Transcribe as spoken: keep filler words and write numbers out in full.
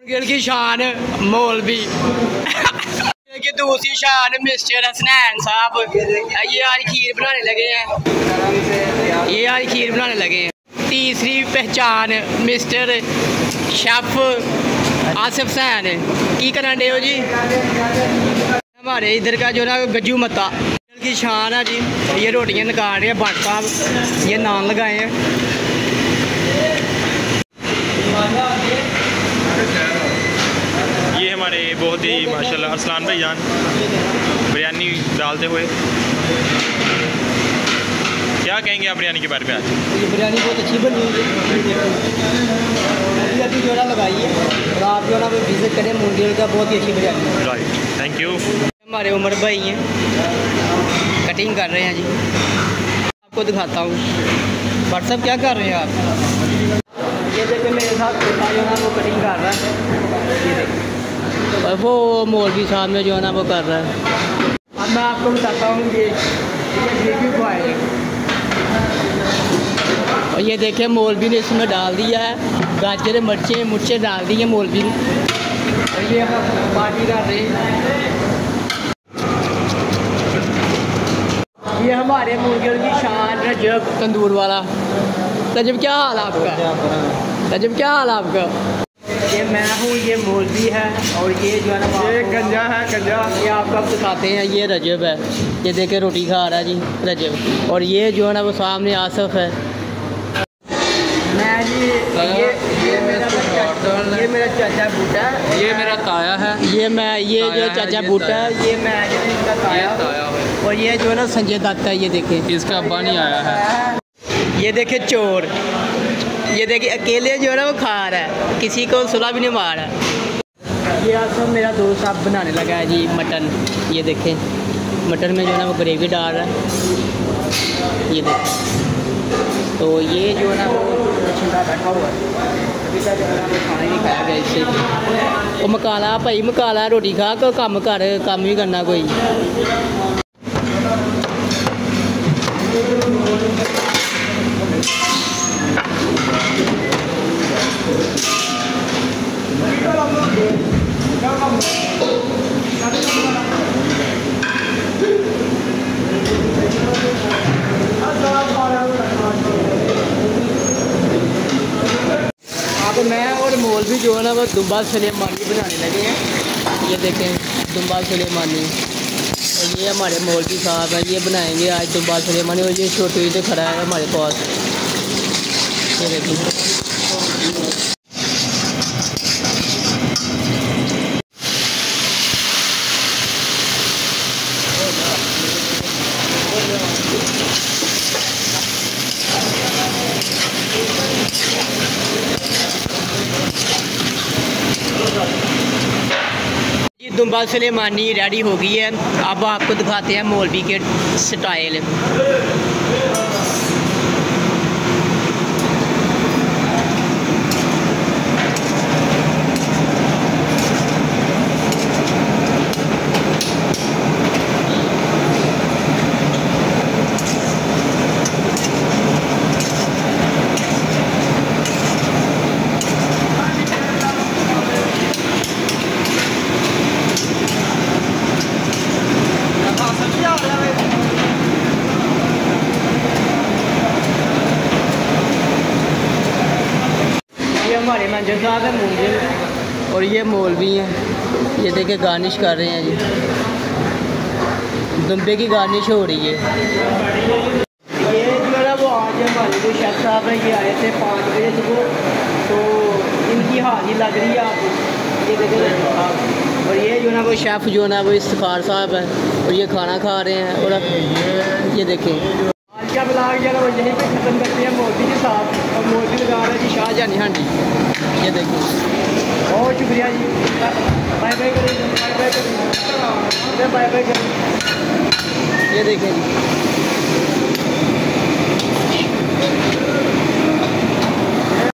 गिल की शान मौलवी की दूसरी शान मिस्टर हसनैन साहब, ये आज खीर बनाने लगे हैं, ये आज खीर बनाने लगे हैं। तीसरी पहचान मिस्टर शेफ आसिफ हुसैन की करन डे हो जी। हमारे इधर का जो ना गज्जू मत्ता की शान है जी, ये रोटियां निकाल रहे हैं भट्ट साहब, ये नान लगाए हैं। ये हमारे बहुत ही माशाल्लाह अरसलान भाई जान बिरयानी डालते हुए, क्या कहेंगे आप बिरयानी के बारे में? आज ये बिरयानी बहुत अच्छी बनी हुई है, अभी अभी जो है लगाई है और आप जो है वो विज़िट करें मुंडेल का, बहुत ही अच्छी बिरयानी। Right, thank you. हमारे उमर भाई हैं, कटिंग कर रहे हैं जी, आपको दिखाता हूँ। व्हाट्सअप क्या कर रहे हैं आप? ये देखिए मेरे साथ जो है वो कटिंग कर रहा है, ये देखिए, और वो मौलवी साहब में जो है ना वो कर रहा है। अब मैं आपको बताता हूँ ये ग्रेवी बॉय है, और ये देखिए मौलवी ने इसमें डाल दिया है गाजर मिर्चें मुर्चें डाल दी हैं मौलवी ने, और ये हम पार्टी कर रहे हैं। ये हमारे मुर्गियों की शान रजब तंदूर वाला। रजब क्या हाल आपका? रजब क्या हाल आपका? ये मैं हूँ, ये मौलवी है, और ये जो है ना ये गंजा है, गंजा। ये आपको अब दिखाते हैं, ये रजब है, ये देखे रोटी खा रहा है जी रजब, और ये जो है ना वो सामने आसिफ है। मैं जी ये ये मेरा ये मेरा चाचा बूटा है, ये मेरा ताया है, ये मैं ये जो चाचा बूटा है, ये मैं इसका ताया, और ये जो है ना संजय दत्त है, ये देखें इसका अब्बा नहीं आया है। ये देखे चोर, ये देखिए अकेले जो है ना वो खा रहा है, किसी को सुला भी नहीं मार रहा। ये सब मेरा दोस्त साहब बनाने लगा है जी मटन, ये देखें मटन में जो है ना वो ग्रेवी डाल रहा है, ये देखें। तो ये जो है ना वो छिंदा बैठा हुआ है, अभी तक जो है ना वो खाना ही नहीं खाया गया इससे। वो मकाला भाई मकाला रोटी खा को काम कर काम भी करना कोई। अब मैं और मौलवी जो है ना वो दुम्बा सुलेमानी बनाने लगे हैं, ये देखें दुम्बा सुलेमानी, और ये हमारे मौलवी साहब हैं, ये बनाएंगे आज दुम्बा सुलेमानी, और ये छोटू से खड़ा है हमारे पास, ये देखिए। दुम्बा सुलेमानी रेडी हो गई है, अब आपको दिखाते हैं मौलवी के स्टाइल। हमारे मैनेजर साहब है मुंजिल, और ये मौलवी हैं, ये देखे गार्निश कर रहे हैं जी, दुम्बे की गार्निश हो रही है। ये जो है वो आज हमारे जो शेफ साहब हैं, ये आए थे पाँच बजे सुबह, तो इनकी हाज़िरी लग रही है आप ये देखें। और ये जो है ना वो शेफ़ जो है ना वो इफ्तार साहब है, और ये खाना खा रहे हैं, और ये देखें आज का ब्लॉग जो है वो यहीं पे ख़त्म करते हैं मौलवी के साथ, और मौलवी लगा रहे हैं जी शाहजहानी हांडी, ये देखो। बहुत शुक्रिया जी, बाय बाय करें, बाय बाय करें, बाय बाय करें, ये देखें जी।